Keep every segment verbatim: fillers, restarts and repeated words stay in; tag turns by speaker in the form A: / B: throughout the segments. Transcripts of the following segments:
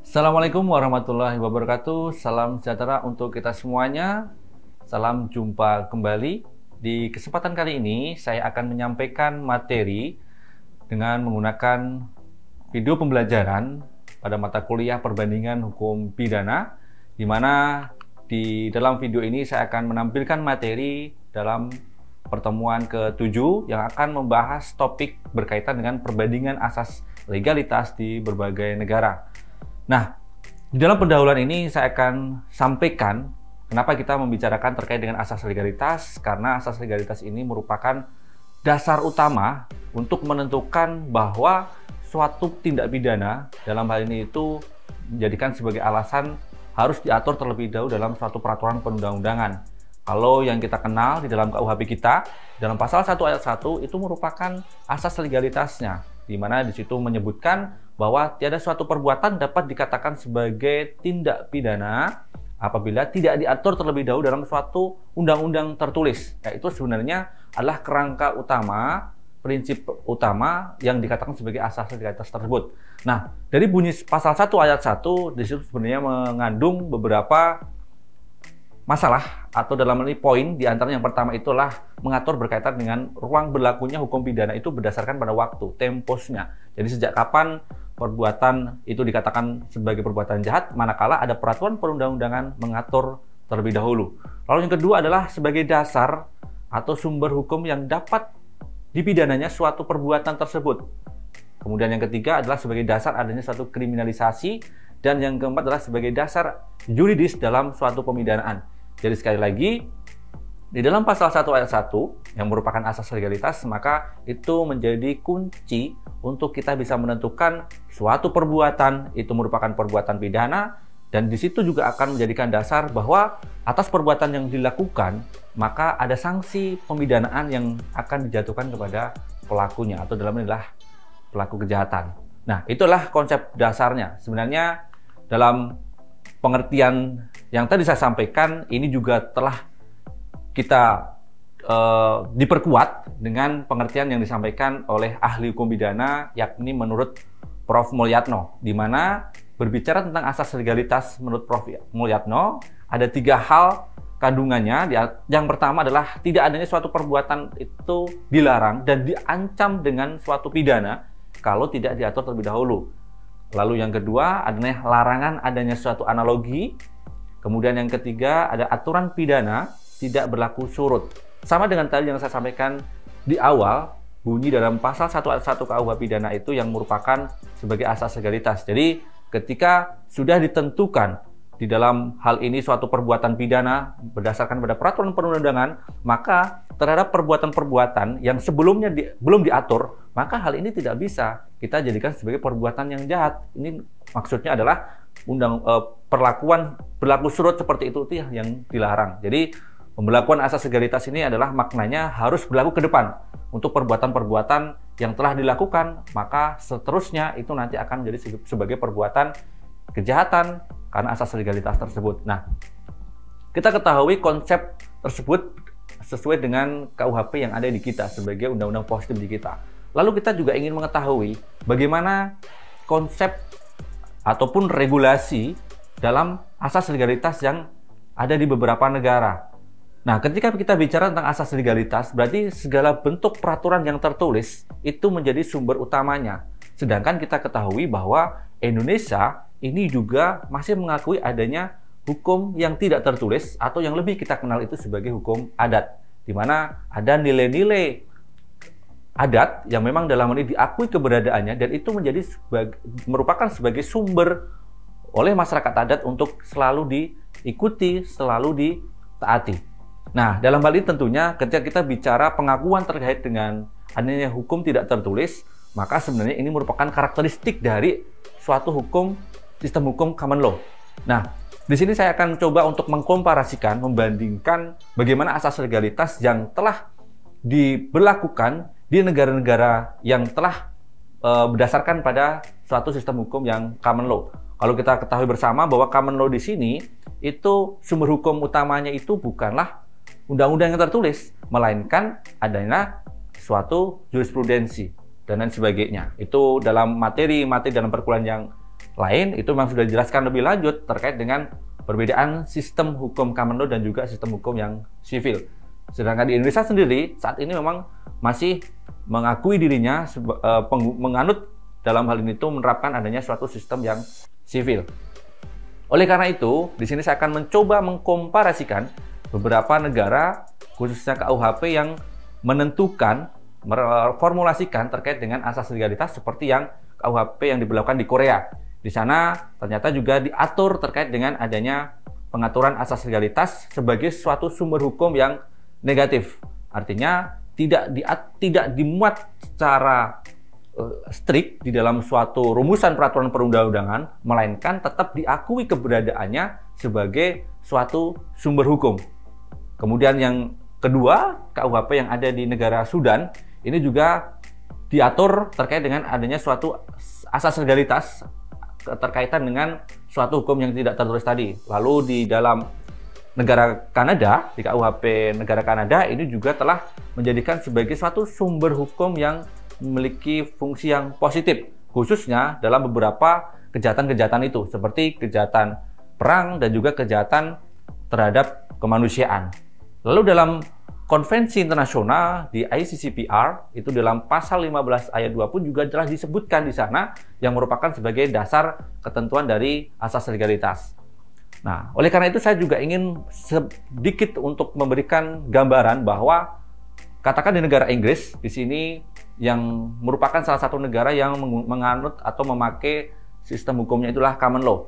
A: Assalamualaikum warahmatullahi wabarakatuh. Salam sejahtera untuk kita semuanya. Salam jumpa kembali. Di kesempatan kali ini saya akan menyampaikan materi dengan menggunakan video pembelajaran pada mata kuliah perbandingan hukum pidana, di mana di dalam video ini saya akan menampilkan materi dalam pertemuan ketujuh yang akan membahas topik berkaitan dengan perbandingan asas legalitas di berbagai negara. Nah, di dalam pendahuluan ini saya akan sampaikan kenapa kita membicarakan terkait dengan asas legalitas, karena asas legalitas ini merupakan dasar utama untuk menentukan bahwa suatu tindak pidana dalam hal ini itu menjadikan sebagai alasan harus diatur terlebih dahulu dalam suatu peraturan perundang-undangan. Kalau yang kita kenal di dalam K U H P kita, dalam pasal satu ayat satu itu merupakan asas legalitasnya, di mana di situ menyebutkan bahwa tiada suatu perbuatan dapat dikatakan sebagai tindak pidana apabila tidak diatur terlebih dahulu dalam suatu undang-undang tertulis. Yaitu sebenarnya adalah kerangka utama, prinsip utama yang dikatakan sebagai asas legalitas tersebut. Nah, dari bunyi pasal satu ayat satu di situ sebenarnya mengandung beberapa masalah atau dalam ini poin, di antara yang pertama itulah mengatur berkaitan dengan ruang berlakunya hukum pidana itu berdasarkan pada waktu, temposnya. Jadi sejak kapan perbuatan itu dikatakan sebagai perbuatan jahat, manakala ada peraturan perundang-undangan mengatur terlebih dahulu. Lalu yang kedua adalah sebagai dasar atau sumber hukum yang dapat dipidananya suatu perbuatan tersebut. Kemudian yang ketiga adalah sebagai dasar adanya suatu kriminalisasi, dan yang keempat adalah sebagai dasar yuridis dalam suatu pemidanaan. Jadi sekali lagi, di dalam pasal satu ayat satu yang merupakan asas legalitas, maka itu menjadi kunci untuk kita bisa menentukan suatu perbuatan itu merupakan perbuatan pidana, dan di situ juga akan menjadikan dasar bahwa atas perbuatan yang dilakukan maka ada sanksi pemidanaan yang akan dijatuhkan kepada pelakunya, atau dalam ini adalah pelaku kejahatan. Nah, itulah konsep dasarnya. Sebenarnya dalam pengertian yang tadi saya sampaikan ini juga telah kita Uh, diperkuat dengan pengertian yang disampaikan oleh ahli hukum pidana, yakni menurut Profesor Mulyatno, di mana berbicara tentang asas legalitas menurut Profesor Mulyatno ada tiga hal kandungannya. Yang pertama adalah tidak adanya suatu perbuatan itu dilarang dan diancam dengan suatu pidana kalau tidak diatur terlebih dahulu. Lalu yang kedua adanya larangan adanya suatu analogi. Kemudian yang ketiga ada aturan pidana tidak berlaku surut. Sama dengan tadi yang saya sampaikan di awal, bunyi dalam pasal satu ayat satu K U H pidana itu yang merupakan sebagai asas legalitas. Jadi ketika sudah ditentukan di dalam hal ini suatu perbuatan pidana berdasarkan pada peraturan perundang-undangan, maka terhadap perbuatan-perbuatan yang sebelumnya di, belum diatur, maka hal ini tidak bisa kita jadikan sebagai perbuatan yang jahat. Ini maksudnya adalah undang eh, perlakuan berlaku surut seperti itu itu yang dilarang. Jadi pemberlakuan asas legalitas ini adalah maknanya harus berlaku ke depan untuk perbuatan-perbuatan yang telah dilakukan, maka seterusnya itu nanti akan menjadi sebagai perbuatan kejahatan karena asas legalitas tersebut. Nah, kita ketahui konsep tersebut sesuai dengan K U H P yang ada di kita sebagai undang-undang positif di kita. Lalu kita juga ingin mengetahui bagaimana konsep ataupun regulasi dalam asas legalitas yang ada di beberapa negara. Nah, ketika kita bicara tentang asas legalitas, berarti segala bentuk peraturan yang tertulis itu menjadi sumber utamanya. Sedangkan kita ketahui bahwa Indonesia ini juga masih mengakui adanya hukum yang tidak tertulis, atau yang lebih kita kenal itu sebagai hukum adat, di mana ada nilai-nilai adat yang memang dalam ini diakui keberadaannya, dan itu menjadi sebagai, merupakan sebagai sumber oleh masyarakat adat untuk selalu diikuti, selalu ditaati. Nah, dalam hal ini tentunya ketika kita bicara pengakuan terkait dengan adanya hukum tidak tertulis, maka sebenarnya ini merupakan karakteristik dari suatu hukum, sistem hukum common law. Nah, di sini saya akan coba untuk mengkomparasikan, membandingkan bagaimana asas legalitas yang telah diberlakukan di negara-negara yang telah e, berdasarkan pada suatu sistem hukum yang common law. Kalau kita ketahui bersama bahwa common law di sini itu sumber hukum utamanya itu bukanlah undang-undang yang tertulis, melainkan adanya suatu jurisprudensi dan lain sebagainya. Itu dalam materi-materi dalam perkuliahan yang lain itu memang sudah dijelaskan lebih lanjut terkait dengan perbedaan sistem hukum common law dan juga sistem hukum yang sivil. Sedangkan di Indonesia sendiri saat ini memang masih mengakui dirinya uh, menganut dalam hal ini itu menerapkan adanya suatu sistem yang sivil. Oleh karena itu, di sini saya akan mencoba mengkomparasikan beberapa negara, khususnya K U H P yang menentukan, memformulasikan terkait dengan asas legalitas seperti yang K U H P yang diberlakukan di Korea. Di sana ternyata juga diatur terkait dengan adanya pengaturan asas legalitas sebagai suatu sumber hukum yang negatif. Artinya tidak di, tidak dimuat secara uh, strict di dalam suatu rumusan peraturan perundang-undangan, melainkan tetap diakui keberadaannya sebagai suatu sumber hukum. Kemudian yang kedua, K U H P yang ada di negara Sudan ini juga diatur terkait dengan adanya suatu asas legalitas keterkaitan dengan suatu hukum yang tidak tertulis tadi. Lalu di dalam negara Kanada, di K U H P negara Kanada ini juga telah menjadikan sebagai suatu sumber hukum yang memiliki fungsi yang positif, khususnya dalam beberapa kejahatan-kejahatan itu, seperti kejahatan perang dan juga kejahatan terhadap kemanusiaan. Lalu dalam konvensi internasional di I C C P R, itu dalam pasal lima belas ayat dua pun juga telah disebutkan di sana yang merupakan sebagai dasar ketentuan dari asas legalitas. Nah, oleh karena itu saya juga ingin sedikit untuk memberikan gambaran bahwa katakan di negara Inggris di sini yang merupakan salah satu negara yang menganut atau memakai sistem hukumnya itulah common law.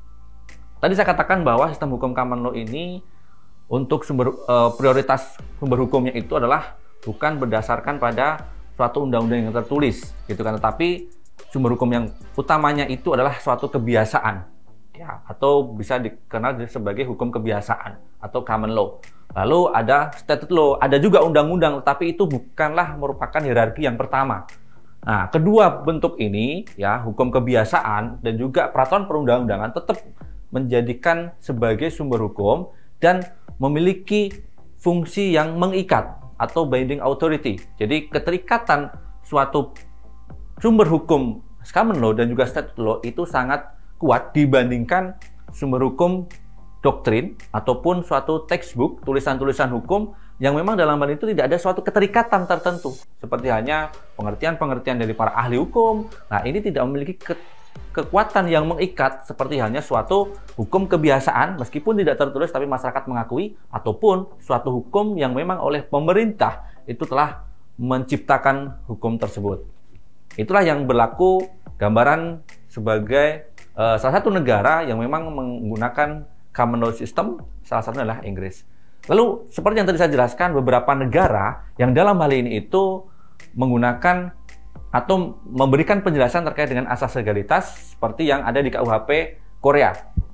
A: Tadi saya katakan bahwa sistem hukum common law ini untuk sumber uh, prioritas sumber hukumnya itu adalah bukan berdasarkan pada suatu undang-undang yang tertulis, gitu kan, tetapi sumber hukum yang utamanya itu adalah suatu kebiasaan. Ya, atau bisa dikenal sebagai hukum kebiasaan atau common law. Lalu ada statute law, ada juga undang-undang, tapi itu bukanlah merupakan hierarki yang pertama. Nah, kedua bentuk ini, ya, hukum kebiasaan dan juga peraturan perundang-undangan tetap menjadikan sebagai sumber hukum dan memiliki fungsi yang mengikat atau binding authority. Jadi keterikatan suatu sumber hukum common law dan juga statute law itu sangat kuat dibandingkan sumber hukum doktrin ataupun suatu textbook, tulisan-tulisan hukum yang memang dalam hal itu tidak ada suatu keterikatan tertentu, seperti hanya pengertian-pengertian dari para ahli hukum. Nah, ini tidak memiliki ke kekuatan yang mengikat seperti hanya suatu hukum kebiasaan meskipun tidak tertulis tapi masyarakat mengakui, ataupun suatu hukum yang memang oleh pemerintah itu telah menciptakan hukum tersebut. Itulah yang berlaku gambaran sebagai Uh, salah satu negara yang memang menggunakan common law system, salah satunya adalah Inggris. Lalu seperti yang tadi saya jelaskan, beberapa negara yang dalam hal ini itu menggunakan atau memberikan penjelasan terkait dengan asas legalitas seperti yang ada di K U H P Korea.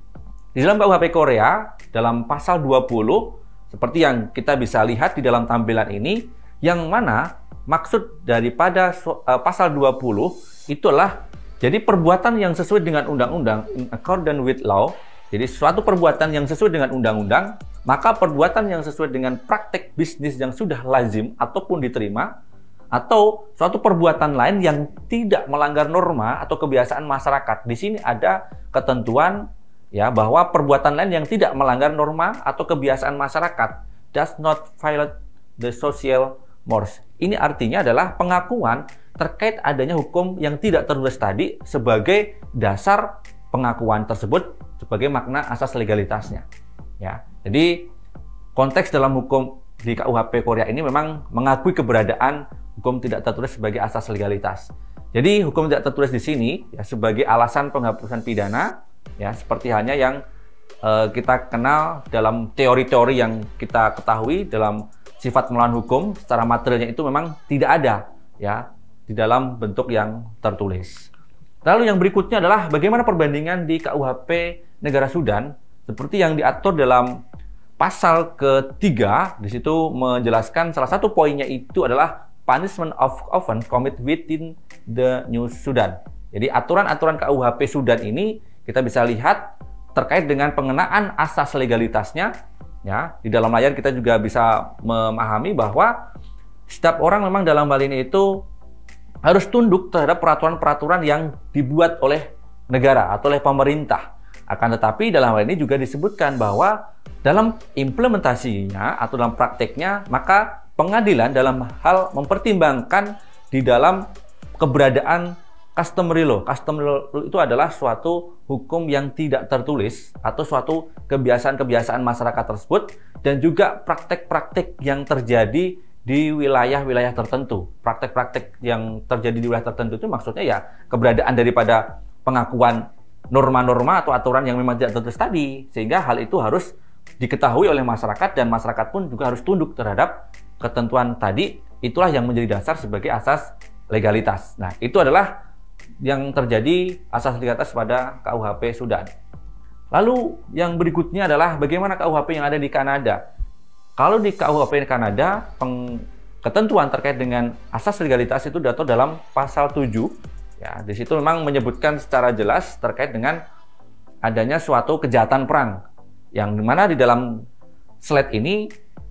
A: Di dalam K U H P Korea, dalam pasal dua puluh, seperti yang kita bisa lihat di dalam tampilan ini, yang mana maksud daripada uh, pasal dua puluh itu adalah jadi perbuatan yang sesuai dengan undang-undang in accordance with law. Jadi suatu perbuatan yang sesuai dengan undang-undang, maka perbuatan yang sesuai dengan praktek bisnis yang sudah lazim ataupun diterima, atau suatu perbuatan lain yang tidak melanggar norma atau kebiasaan masyarakat. Di sini ada ketentuan ya bahwa perbuatan lain yang tidak melanggar norma atau kebiasaan masyarakat does not violate the social mores. Ini artinya adalah pengakuan terkait adanya hukum yang tidak tertulis tadi sebagai dasar pengakuan tersebut sebagai makna asas legalitasnya. Ya, jadi konteks dalam hukum di K U H P Korea ini memang mengakui keberadaan hukum tidak tertulis sebagai asas legalitas. Jadi hukum tidak tertulis di sini ya sebagai alasan penghapusan pidana, ya seperti hanya yang uh, kita kenal dalam teori-teori yang kita ketahui dalam sifat melawan hukum secara materialnya itu memang tidak ada ya di dalam bentuk yang tertulis. Lalu yang berikutnya adalah bagaimana perbandingan di K U H P negara Sudan seperti yang diatur dalam pasal ketiga. Di situ menjelaskan salah satu poinnya itu adalah punishment of offense committed within the New Sudan. Jadi aturan-aturan K U H P Sudan ini kita bisa lihat terkait dengan pengenaan asas legalitasnya. Ya, di dalam layar kita juga bisa memahami bahwa setiap orang memang dalam hal ini itu harus tunduk terhadap peraturan-peraturan yang dibuat oleh negara atau oleh pemerintah. Akan tetapi dalam hal ini juga disebutkan bahwa dalam implementasinya atau dalam prakteknya, maka pengadilan dalam hal mempertimbangkan di dalam keberadaan customary law. Customary law itu adalah suatu hukum yang tidak tertulis atau suatu kebiasaan-kebiasaan masyarakat tersebut dan juga praktek-praktek yang terjadi di wilayah-wilayah tertentu. Praktek-praktek yang terjadi di wilayah tertentu itu maksudnya ya keberadaan daripada pengakuan norma-norma atau aturan yang memang tidak tertulis tadi, sehingga hal itu harus diketahui oleh masyarakat dan masyarakat pun juga harus tunduk terhadap ketentuan tadi. Itulah yang menjadi dasar sebagai asas legalitas. Nah, itu adalah yang terjadi asas legalitas pada K U H P Sudan. Lalu yang berikutnya adalah bagaimana K U H P yang ada di Kanada. Kalau di K U H P Kanada, ketentuan terkait dengan asas legalitas itu diatur dalam pasal tujuh. Ya, di situ memang menyebutkan secara jelas terkait dengan adanya suatu kejahatan perang. Yang dimana di dalam slide ini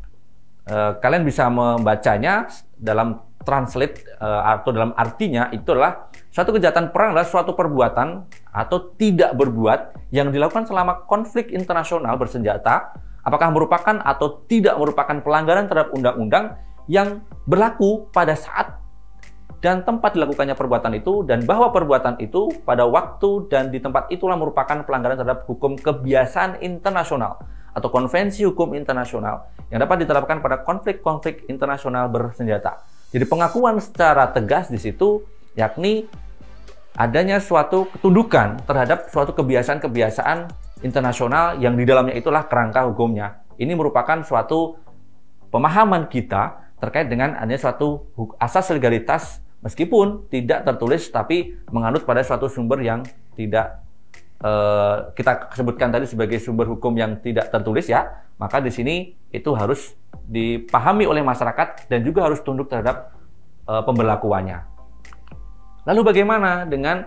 A: eh, kalian bisa membacanya dalam translate eh, atau dalam artinya itu adalah suatu kejahatan perang adalah suatu perbuatan atau tidak berbuat yang dilakukan selama konflik internasional bersenjata, apakah merupakan atau tidak merupakan pelanggaran terhadap undang-undang yang berlaku pada saat dan tempat dilakukannya perbuatan itu, dan bahwa perbuatan itu pada waktu dan di tempat itulah merupakan pelanggaran terhadap hukum kebiasaan internasional atau konvensi hukum internasional yang dapat diterapkan pada konflik-konflik internasional bersenjata. Jadi pengakuan secara tegas di situ yakni adanya suatu ketundukan terhadap suatu kebiasaan-kebiasaan internasional yang di dalamnya itulah kerangka hukumnya. Ini merupakan suatu pemahaman kita terkait dengan adanya suatu asas legalitas meskipun tidak tertulis tapi menganut pada suatu sumber yang tidak eh, kita sebutkan tadi sebagai sumber hukum yang tidak tertulis ya, maka di sini itu harus dipahami oleh masyarakat dan juga harus tunduk terhadap eh, pemberlakuannya. Lalu bagaimana dengan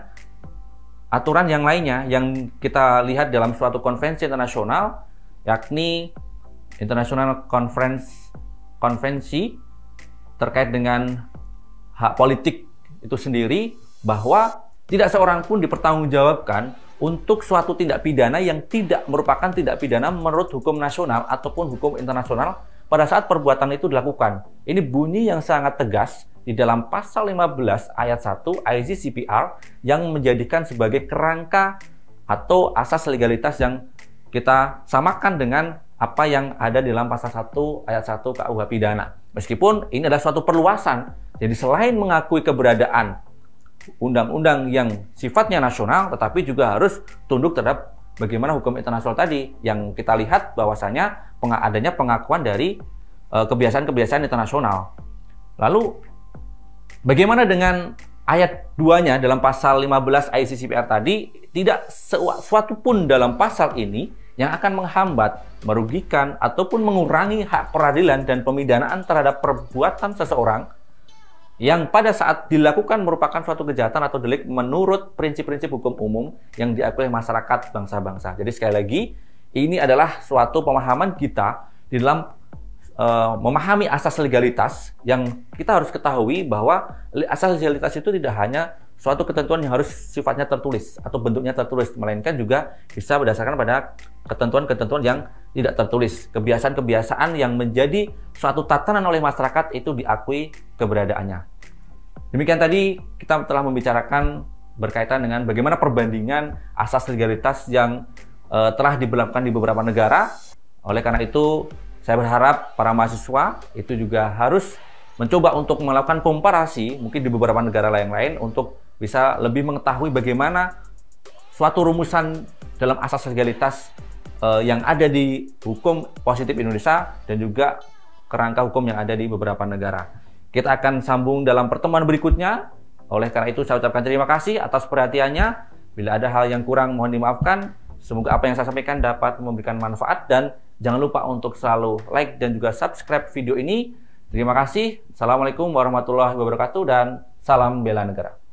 A: aturan yang lainnya yang kita lihat dalam suatu konvensi internasional, yakni International Conference Konvensi terkait dengan hak politik itu sendiri, bahwa tidak seorang pun dipertanggungjawabkan untuk suatu tindak pidana yang tidak merupakan tindak pidana menurut hukum nasional ataupun hukum internasional pada saat perbuatan itu dilakukan. Ini bunyi yang sangat tegas di dalam pasal lima belas ayat satu I C C P R yang menjadikan sebagai kerangka atau asas legalitas yang kita samakan dengan apa yang ada di dalam pasal satu ayat satu K U H pidana. Meskipun ini adalah suatu perluasan, jadi selain mengakui keberadaan undang-undang yang sifatnya nasional, tetapi juga harus tunduk terhadap bagaimana hukum internasional tadi yang kita lihat bahwasanya adanya pengakuan dari kebiasaan-kebiasaan internasional. Lalu bagaimana dengan ayat dua-nya dalam pasal lima belas I C C P R tadi? Tidak suatu pun dalam pasal ini yang akan menghambat, merugikan, ataupun mengurangi hak peradilan dan pemidanaan terhadap perbuatan seseorang yang pada saat dilakukan merupakan suatu kejahatan atau delik menurut prinsip-prinsip hukum umum yang diakui oleh masyarakat bangsa-bangsa. Jadi sekali lagi, ini adalah suatu pemahaman kita di dalam uh, memahami asas legalitas yang kita harus ketahui bahwa asas legalitas itu tidak hanya suatu ketentuan yang harus sifatnya tertulis atau bentuknya tertulis, melainkan juga bisa berdasarkan pada ketentuan-ketentuan yang tidak tertulis, kebiasaan-kebiasaan yang menjadi suatu tatanan oleh masyarakat itu diakui keberadaannya. Demikian tadi kita telah membicarakan berkaitan dengan bagaimana perbandingan asas legalitas yang uh, telah diberlakukan di beberapa negara. Oleh karena itu, saya berharap para mahasiswa itu juga harus mencoba untuk melakukan komparasi mungkin di beberapa negara lain-lain untuk bisa lebih mengetahui bagaimana suatu rumusan dalam asas legalitas eh, yang ada di hukum positif Indonesia dan juga kerangka hukum yang ada di beberapa negara. Kita akan sambung dalam pertemuan berikutnya. Oleh karena itu saya ucapkan terima kasih atas perhatiannya. Bila ada hal yang kurang mohon dimaafkan. Semoga apa yang saya sampaikan dapat memberikan manfaat dan jangan lupa untuk selalu like dan juga subscribe video ini. Terima kasih. Assalamualaikum warahmatullahi wabarakatuh dan salam bela negara.